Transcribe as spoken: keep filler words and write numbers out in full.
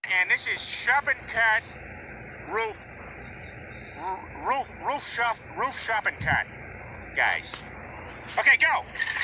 And this is Shopping Cut Roof, roof, roof shop, roof shopping cut, guys. Okay, go.